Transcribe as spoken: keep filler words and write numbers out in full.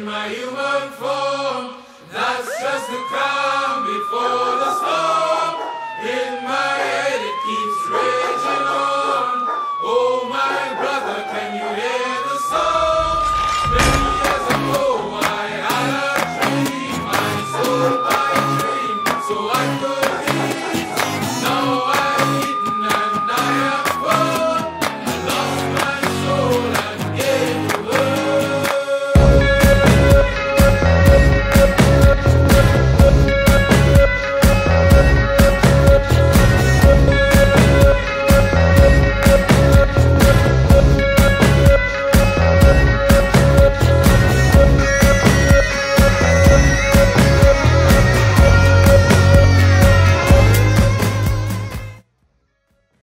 my human form. That's just the calm before the storm.